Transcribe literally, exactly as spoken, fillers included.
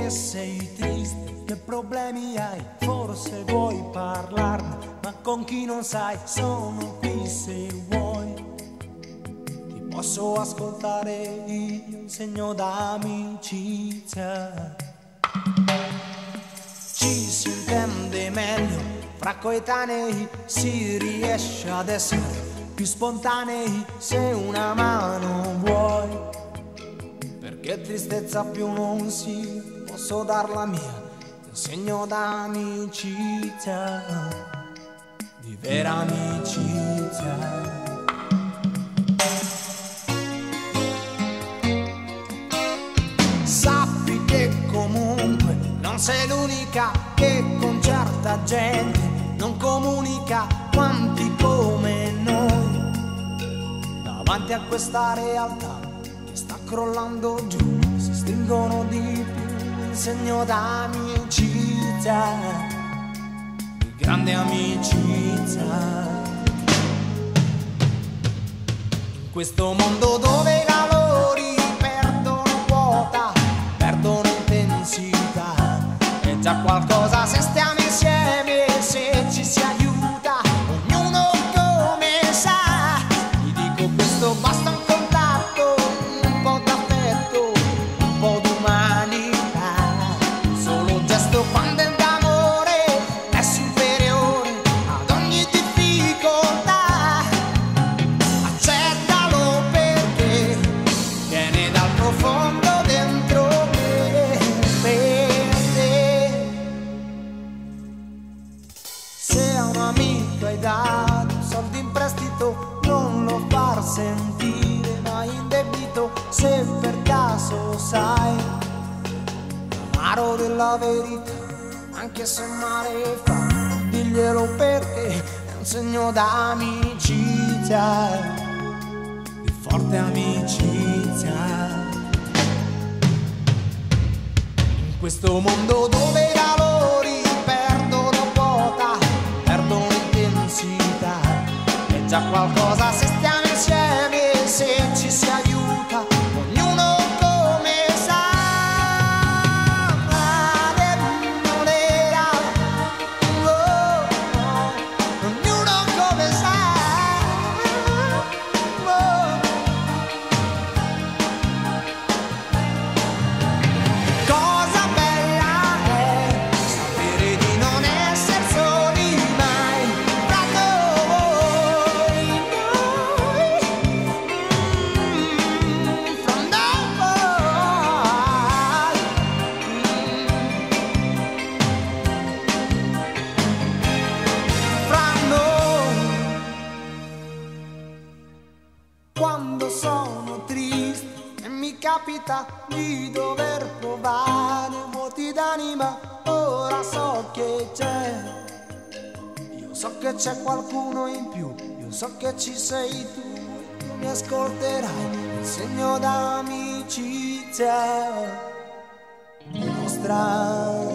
che sei triste, che problemi hai, forse vuoi parlarne, ma con chi non sai sono qui se vuoi. Ti posso ascoltare io, un segno d'amicizia. Ci si intende meglio, fra coetanei si riesce ad essere più spontanei se una mano vuoi. Perché tristezza più non si, posso dar la mia, un segno d'amicizia, di vera amicizia. Sappi che comunque non sei l'unica che con certa gente non comunica quanti come noi. Davanti a questa realtà che sta crollando giù, si stringono di più un segno d'amicizia, di grande amicizia. In questo mondo dove i valori perdono quota, perdono intensità, è già qualcosa se stiamo insieme, se ci si aiuta, ognuno come sa. Ti dico questo, basta un contatto, un po' d'affetto, un po' d'umanità. Solo un gesto quando è d'amore è superiore ad ogni difficoltà. Accettalo perché viene dal profondo dentro me, per te. Se a un amico hai dato soldi in prestito, non lo far sentire mai in debito. Se per caso sai l'amaro della verità, anche se male fa, diglielo perché è un segno d'amicizia, di forte amicizia. In questo mondo dove i valori perdono quota, perdono intensità, è già qualcosa se stiamo insieme, se ci si aiuta, ognuno come sa. Oh, ognuno come sa. Oh. Cosa bella è sapere di non essere soli mai fra noi, noi, mm, fra noi, fra noi. Quando sono triste e mi capita di dover provare vuoti d'anima, ora so che c'è, io so che c'è qualcuno in più, io so che ci sei tu, tu mi ascolterai, il segno d'amicizia, la nostra